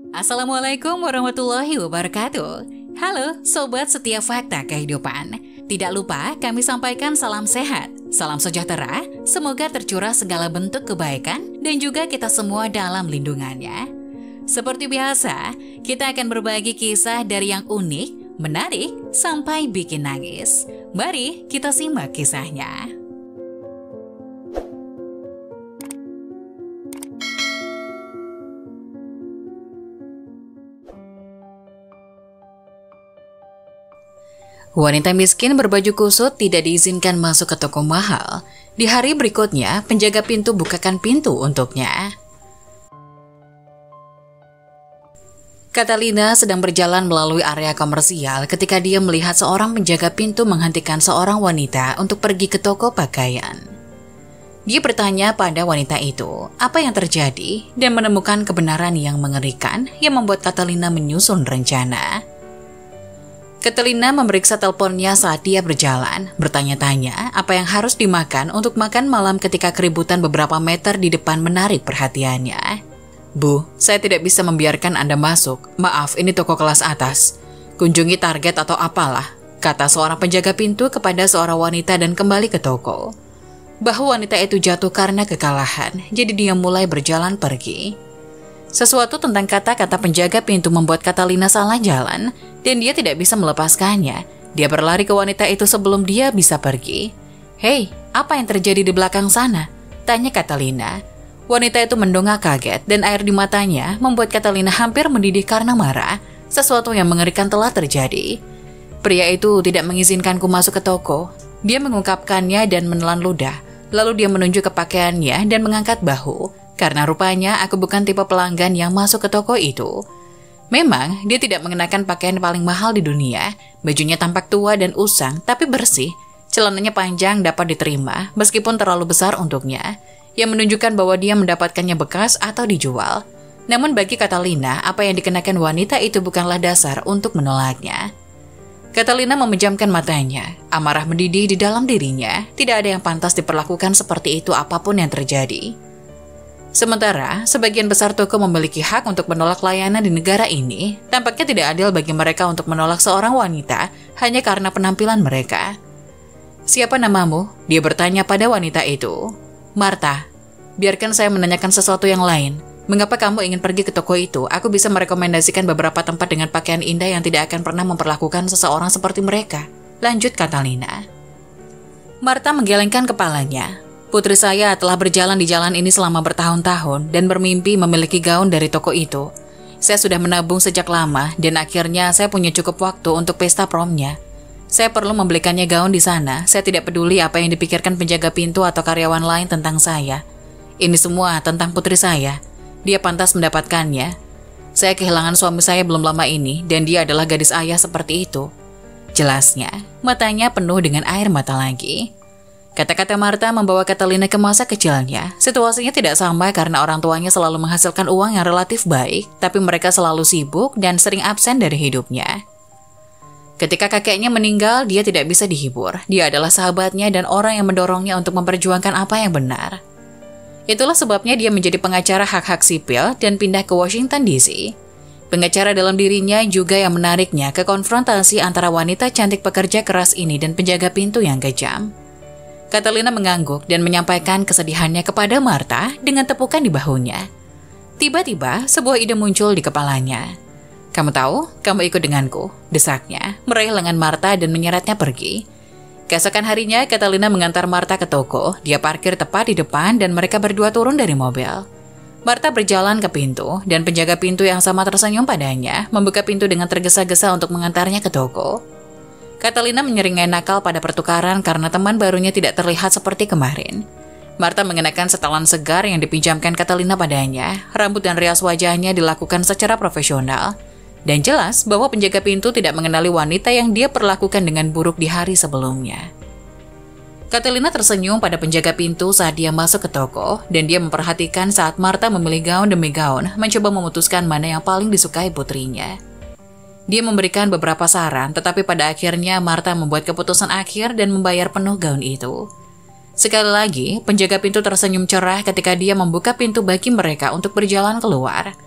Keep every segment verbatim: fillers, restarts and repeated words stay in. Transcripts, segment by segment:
Assalamualaikum warahmatullahi wabarakatuh. Halo Sobat Setiap Fakta Kehidupan. Tidak lupa kami sampaikan salam sehat, salam sejahtera, semoga tercurah segala bentuk kebaikan dan juga kita semua dalam lindungannya. Seperti biasa, kita akan berbagi kisah dari yang unik, menarik, sampai bikin nangis. Mari kita simak kisahnya. Wanita miskin berbaju kusut tidak diizinkan masuk ke toko mahal. Di hari berikutnya, penjaga pintu bukakan pintu untuknya. Catalina sedang berjalan melalui area komersial ketika dia melihat seorang penjaga pintu menghentikan seorang wanita untuk pergi ke toko pakaian. Dia bertanya pada wanita itu apa yang terjadi dan menemukan kebenaran yang mengerikan yang membuat Catalina menyusun rencana. Catalina memeriksa teleponnya saat dia berjalan, bertanya-tanya apa yang harus dimakan untuk makan malam ketika keributan beberapa meter di depan menarik perhatiannya. "Bu, saya tidak bisa membiarkan Anda masuk. Maaf, ini toko kelas atas. Kunjungi target atau apalah," kata seorang penjaga pintu kepada seorang wanita dan kembali ke toko. Bahu wanita itu jatuh karena kekalahan, jadi dia mulai berjalan pergi. Sesuatu tentang kata-kata penjaga pintu membuat Catalina salah jalan dan dia tidak bisa melepaskannya. Dia berlari ke wanita itu sebelum dia bisa pergi. "Hei, apa yang terjadi di belakang sana?" tanya Catalina. Wanita itu mendongak kaget dan air di matanya membuat Catalina hampir mendidih karena marah. Sesuatu yang mengerikan telah terjadi. "Pria itu tidak mengizinkanku masuk ke toko." Dia mengungkapkannya dan menelan ludah. Lalu dia menunjuk ke pakaiannya dan mengangkat bahu. Karena rupanya aku bukan tipe pelanggan yang masuk ke toko itu. Memang, dia tidak mengenakan pakaian paling mahal di dunia. Bajunya tampak tua dan usang, tapi bersih. Celananya panjang dapat diterima, meskipun terlalu besar untuknya. Yang menunjukkan bahwa dia mendapatkannya bekas atau dijual. Namun bagi Catalina, apa yang dikenakan wanita itu bukanlah dasar untuk menolaknya. Catalina memejamkan matanya. Amarah mendidih di dalam dirinya. Tidak ada yang pantas diperlakukan seperti itu apapun yang terjadi. Sementara, sebagian besar toko memiliki hak untuk menolak layanan di negara ini, tampaknya tidak adil bagi mereka untuk menolak seorang wanita hanya karena penampilan mereka. "Siapa namamu?" dia bertanya pada wanita itu. "Marta." "Biarkan saya menanyakan sesuatu yang lain. Mengapa kamu ingin pergi ke toko itu? Aku bisa merekomendasikan beberapa tempat dengan pakaian indah yang tidak akan pernah memperlakukan seseorang seperti mereka," lanjut Catalina. Marta menggelengkan kepalanya. "Putri saya telah berjalan di jalan ini selama bertahun-tahun dan bermimpi memiliki gaun dari toko itu. Saya sudah menabung sejak lama dan akhirnya saya punya cukup waktu untuk pesta promnya. Saya perlu membelikannya gaun di sana. Saya tidak peduli apa yang dipikirkan penjaga pintu atau karyawan lain tentang saya. Ini semua tentang putri saya. Dia pantas mendapatkannya. Saya kehilangan suami saya belum lama ini dan dia adalah gadis ayah seperti itu," jelasnya. Matanya penuh dengan air mata lagi. Kata-kata Marta membawa Catalina ke masa kecilnya. Situasinya tidak sama karena orang tuanya selalu menghasilkan uang yang relatif baik, tapi mereka selalu sibuk dan sering absen dari hidupnya. Ketika kakeknya meninggal, dia tidak bisa dihibur. Dia adalah sahabatnya dan orang yang mendorongnya untuk memperjuangkan apa yang benar. Itulah sebabnya dia menjadi pengacara hak-hak sipil dan pindah ke Washington D C. Pengacara dalam dirinya juga yang menariknya ke konfrontasi antara wanita cantik pekerja keras ini dan penjaga pintu yang kejam. Catalina mengangguk dan menyampaikan kesedihannya kepada Marta dengan tepukan di bahunya. Tiba-tiba, sebuah ide muncul di kepalanya. "Kamu tahu, kamu ikut denganku," desaknya, meraih lengan Marta dan menyeretnya pergi. Keesokan harinya, Catalina mengantar Marta ke toko. Dia parkir tepat di depan dan mereka berdua turun dari mobil. Marta berjalan ke pintu dan penjaga pintu yang sama tersenyum padanya, membuka pintu dengan tergesa-gesa untuk mengantarnya ke toko. Catalina menyeringai nakal pada pertukaran karena teman barunya tidak terlihat seperti kemarin. Marta mengenakan setelan segar yang dipinjamkan Catalina padanya. Rambut dan rias wajahnya dilakukan secara profesional. Dan jelas bahwa penjaga pintu tidak mengenali wanita yang dia perlakukan dengan buruk di hari sebelumnya. Catalina tersenyum pada penjaga pintu saat dia masuk ke toko, dan dia memperhatikan saat Marta memilih gaun demi gaun, mencoba memutuskan mana yang paling disukai putrinya. Dia memberikan beberapa saran, tetapi pada akhirnya Marta membuat keputusan akhir dan membayar penuh gaun itu. Sekali lagi, penjaga pintu tersenyum cerah ketika dia membuka pintu bagi mereka untuk berjalan keluar.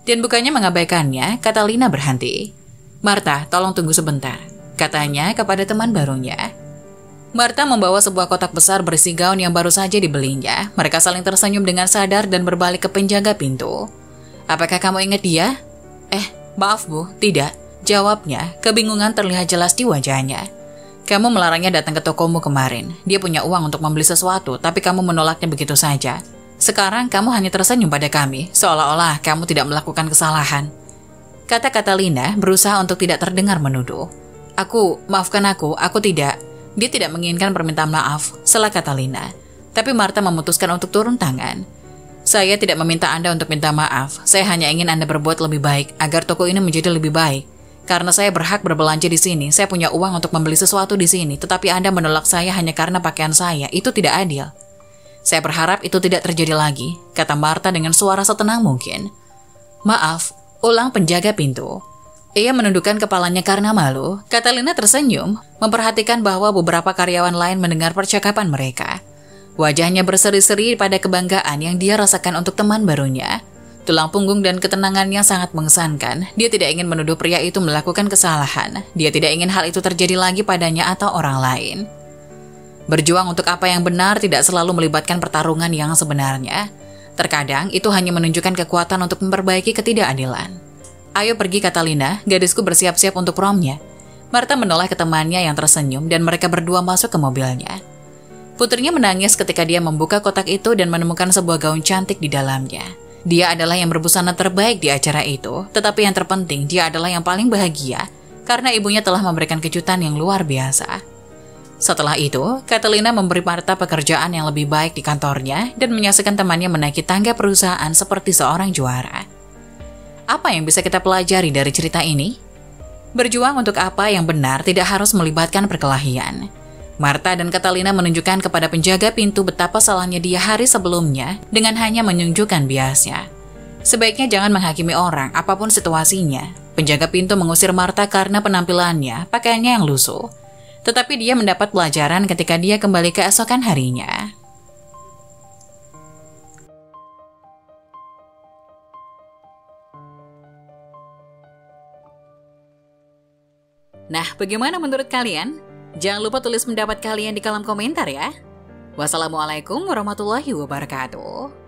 Dan bukannya mengabaikannya, kata Lina berhenti. "Martha, tolong tunggu sebentar," katanya kepada teman barunya. Martha membawa sebuah kotak besar berisi gaun yang baru saja dibelinya. Mereka saling tersenyum dengan sadar dan berbalik ke penjaga pintu. "Apakah kamu ingat dia?" "Eh, maaf Bu, tidak," jawabnya. Kebingungan terlihat jelas di wajahnya. "Kamu melarangnya datang ke tokomu kemarin. Dia punya uang untuk membeli sesuatu, tapi kamu menolaknya begitu saja. Sekarang kamu hanya tersenyum pada kami, seolah-olah kamu tidak melakukan kesalahan," kata-kata Lina berusaha untuk tidak terdengar menuduh. "Aku, maafkan aku, aku tidak." Dia tidak menginginkan permintaan maaf, salah kata Lina. Tapi Martha memutuskan untuk turun tangan. "Saya tidak meminta Anda untuk minta maaf. Saya hanya ingin Anda berbuat lebih baik agar toko ini menjadi lebih baik. Karena saya berhak berbelanja di sini, saya punya uang untuk membeli sesuatu di sini, tetapi Anda menolak saya hanya karena pakaian saya. Itu tidak adil. Saya berharap itu tidak terjadi lagi," kata Martha dengan suara setenang mungkin. "Maaf," ulang penjaga pintu. Ia menundukkan kepalanya karena malu. Catalina tersenyum, memperhatikan bahwa beberapa karyawan lain mendengar percakapan mereka. Wajahnya berseri-seri pada kebanggaan yang dia rasakan untuk teman barunya. Tulang punggung dan ketenangannya sangat mengesankan. Dia tidak ingin menuduh pria itu melakukan kesalahan. Dia tidak ingin hal itu terjadi lagi padanya atau orang lain. Berjuang untuk apa yang benar tidak selalu melibatkan pertarungan yang sebenarnya. Terkadang itu hanya menunjukkan kekuatan untuk memperbaiki ketidakadilan. "Ayo pergi," kata Lina, "gadisku bersiap-siap untuk promnya." Martha menoleh ke temannya yang tersenyum dan mereka berdua masuk ke mobilnya. Putrinya menangis ketika dia membuka kotak itu dan menemukan sebuah gaun cantik di dalamnya. Dia adalah yang berbusana terbaik di acara itu, tetapi yang terpenting dia adalah yang paling bahagia karena ibunya telah memberikan kejutan yang luar biasa. Setelah itu, Catalina memberi Martha pekerjaan yang lebih baik di kantornya dan menyaksikan temannya menaiki tangga perusahaan seperti seorang juara. Apa yang bisa kita pelajari dari cerita ini? Berjuang untuk apa yang benar tidak harus melibatkan perkelahian. Martha dan Catalina menunjukkan kepada penjaga pintu betapa salahnya dia hari sebelumnya dengan hanya menunjukkan biasnya. Sebaiknya jangan menghakimi orang, apapun situasinya. Penjaga pintu mengusir Martha karena penampilannya, pakaiannya yang lusuh. Tetapi dia mendapat pelajaran ketika dia kembali keesokan harinya. Nah, bagaimana menurut kalian? Jangan lupa tulis pendapat kalian di kolom komentar ya. Wassalamualaikum warahmatullahi wabarakatuh.